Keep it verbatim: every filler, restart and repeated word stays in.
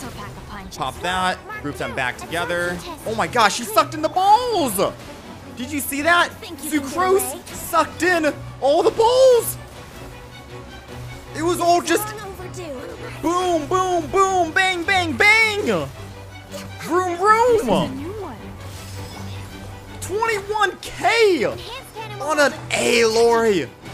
also pack a punch. Pop that. Group them back together. Oh my gosh, she sucked in the balls. Did you see that? Sucrose sucked in all the balls. It was all just boom, boom, boom, bang, bang, bang. Vroom, vroom. twenty-one K on an A, Lori.